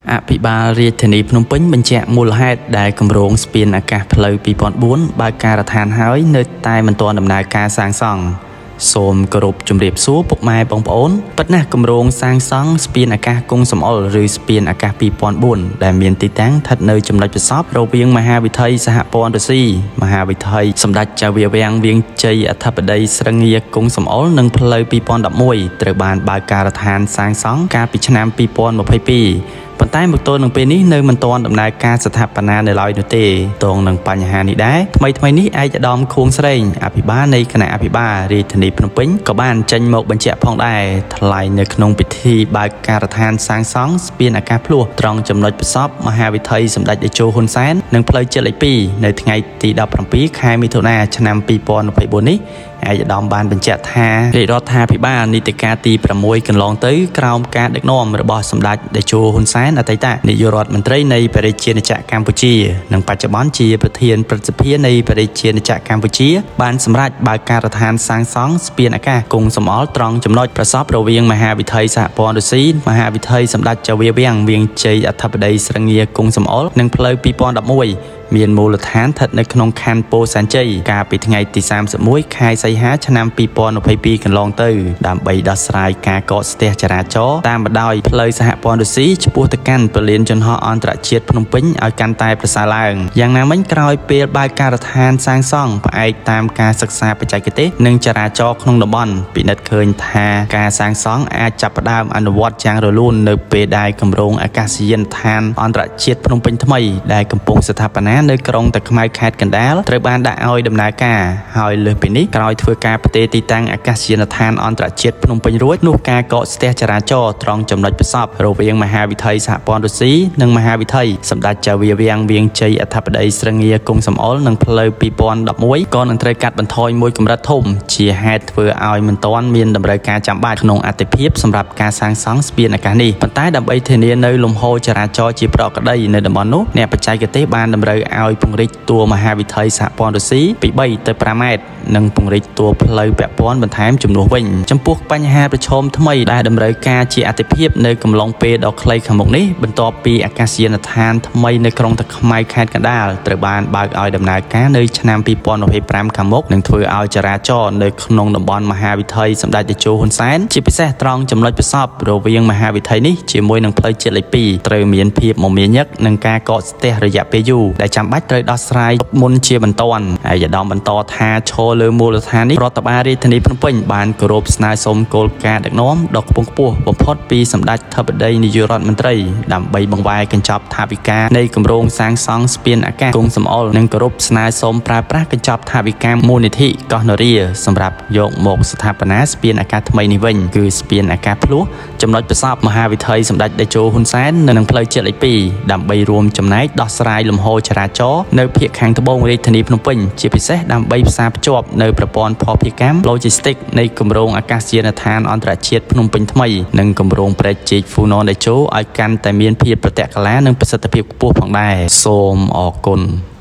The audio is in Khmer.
អភិបាលរាជធានីភ្នំពេញបញ្ជាក់មូលហេតុដែលគម្រោងស្ពានអាកាសផ្លូវ2004បើកការដ្ឋានហើយនៅតែមិនទាន់ដំណើរការសាងសង់សូមគោរពជម្រាបសួរពុកម៉ែបងប្អូនពិតណាស់គម្រោងសាងសង់ស្ពានអាកាសគង់សំអល់ឬស្ពានអាកាស2004ដែលមានទីតាំងស្ថិតនៅចំណុចប្រសពរវាងមហាវិថីសហព័ន្ធរុស្ស៊ីមហាវិថីសម្ដេចចៅវាំងវៀងជ័យអធិបតីស្រឹងងាគង់សំអល់និងផ្លូវ2011ត្រូវបានបើកការដ្ឋានសាងសង់កាលពីឆ្នាំ2022ប៉ុន្តែមកទល់នឹងពេលនេះនៅមិនទាន់ដំណើរការស្ថាបនានៅឡើយនោះទេតងនឹងបញ្ហានេះដែរថ្មីនេះឯកឧត្តមខួងស្រេងអភិបាលនៃគណៈអភិបាលរាជធានីភ្នំពេញក៏បានចេញមកបញ្ជាក់ផងដែរថ្លែងនៅក្នុងពិធីបើកការដ្ឋានសាងសង់ស្ពានអាកាសភ្លោះត្រង់ចំណុចប្រសពមហាវិថីសម្ដេចតេជោហ៊ុនសែននិងផ្លូវជាតិលេខ2នៅថ្ងៃទី17ខែមិថុនាឆ្នាំ2024នេះឯកឧត្តមបានបញ្ជាក់ថារាជរដ្ឋាភិបាលនីតិកាលទី6កន្លងទៅក្រោមការដឹកនាំរបស់សម្ដេចតេជោហ៊ុនសែនអតីតនាយករដ្ឋមន្ត្រីនៃព្រះរាជាណាចក្រកម្ពុជានិងបច្ចុប្បន្នជាប្រធានព្រឹទ្ធសភានៃព្រះរាជាណាចក្រកម្ពុជាបានសម្រេចបើកការដ្ឋានសាងសង់ស្ពានអាកាសគង់សំអល់ត្រង់ចំណុចប្រសពរវាងមហាវិថីសហព័ន្ធរុស្ស៊ីមហាវិថីសម្ដេចចៅវាំងវៀងជ័យអធិបតីស្រឹងងាគង់សំអល់និងផ្លូវ2011មានមូលដ្ឋានស្ថិតនៅក្នុងខណ្ឌពោធិ៍សែនជ័យកាលពីថ្ងៃទី31ខែសីហាឆ្នាំ2022កន្លងទៅដើម្បីដោះស្រាយការកកស្ទះចរាចរណ៍តាមបណ្ដោយផ្លូវសហព័ន្ធរុស្ស៊ីឆ្ពោះទៅកាន់ពលានយន្តហោះអន្តរជាតិភ្នំពេញឲ្យកាន់តែប្រសើរឡើងយ៉ាងណាមិញក្រោយពេលបើកការដ្ឋានសាងសង់ផ្អែកតាមការសិក្សាបច្ចេកទេសនិងចរាចរណ៍ក្នុងតំបន់ពិនិត្យឃើញថាការសាងសង់អាចចាប់ផ្ដើមអនុវត្តយ៉ាងរលូននៅពេលដែលគម្រោងអាកាសយានដ្ឋានអន្តរជាតិភ្នំពេញថ្មីដែលកំពុងស្ថាបនានៅក្រុងតាខ្មៅខេត្តកណ្ដាលត្រូវបានដាក់ឲ្យដំណើរការហើយលើសពីនេះក្រោយធ្វើការផ្ទេរទីតាំងអាកាសយានដ្ឋានអន្តរជាតិភ្នំពេញរួចនោះការកកស្ទះចរាចរណ៍ត្រង់ចំណុចប្រសពរវាងមហាវិថីសហព័ន្ធរុស្ស៊ីនិងមហាវិថីសម្ដេចចៅវាំងវៀងជ័យអធិបតីស្រឹងងាគង់សំអល់និងផ្លូវ2011ក៏នឹងត្រូវកាត់បន្ថយមួយកម្រិតធំជាហេតុធ្វើឲ្យមិនទាន់មានតម្រូវការចាំបាច់ក្នុងអតិភិបសម្រាប់ការសាងសង់ស្ពានអាកាសនេះប៉ុន្តែដើម្បីធានានៅលំហូរចរាចរណ៍ជាប្រក្រតីនៅតំបន់នោះអ្នកបច្ចេកទេសបានតម្រូវឲ្យពង្រីកតួមហាវិថីសហព័ន្ធរុស្ស៊ីពី3ទៅ5ម៉ែត្រនិងពង្រីកតួផ្លូវពាក់ព័ន្ធបន្ថែមជំនួសវិញចំពោះបញ្ហាប្រឈមថ្មីដែលតម្រូវការជាអាទិភាពនៅកំឡុងពេលដ៏ខ្លីខាងមុខនេះបន្ទាប់ពីអាកាសយានដ្ឋានថ្មីនៅក្រុងតាខ្មៅខេត្តកណ្ដាលត្រូវបានបើកឲ្យដំណើរការនៅឆ្នាំ2025ខាងមុខនឹងធ្វើឲ្យចរាចរណ៍នៅក្នុងតំបន់មហាវិថីសម្ដេចតេជោហ៊ុនសែនជាពិសេសត្រង់ចំណុចប្រសពរវាងមហាវិថីនេះជាមួយនឹងផ្លូវជាតិលេខ2ត្រូវមានភាពមមាញឹកនិងការកកស្ទះរយៈពេលយូរដែលចាំបាច់ត្រូវដោះស្រាយមុនជាបន្ទាន់ហើយឧត្តមបន្តថាឈរលើមូលដ្ឋាននេះរដ្ឋបាលរាជធានីភ្នំពេញបានគោរពស្នើសុំគោលការណ៍ដឹកនាំដ៏ខ្ពង់ខ្ពស់បំផុតពីសម្ដេចអធិបតីនាយករដ្ឋមន្ត្រីដើម្បីបង្វែរកញ្ចប់ថវិកានៃគម្រោងសាងសង់ស្ពានអាកាសគង់សំអល់និងគោរពស្នើសុំប្រើប្រាស់កញ្ចប់ថវិកាមូលនិធិកោះនរាសម្រាប់យកមកស្ថាបនាស្ពានអាកាសថ្មីនេះវិញគឺស្ពានអាកាសភ្លោះចំណុចប្រសពមហាវិថីសម្ដេចតេជោហ៊ុនសែននិងផ្លូវជាតិលេខ2ដើម្បីរួមចំណែកដោះស្រាយលំហូរចរាចរណ៍នៅភាគខាងត្បូងរាជធានីភ្នំពេញជាពិសេសដើម្បីផ្សារភ្ជាប់នៅប្រព័ន្ធភស្តុភារកម្ម Logistic នៃគម្រោងអាកាសយានដ្ឋានអន្តរជាតិភ្នំពេញថ្មីនិងគម្រោងព្រែកជីកហ្វូណនតេជោឲ្យកាន់តែមានភាពប្រតិកលានិងប្រសិទ្ធភាពខ្ពស់ផងដែរសូមអរគុណ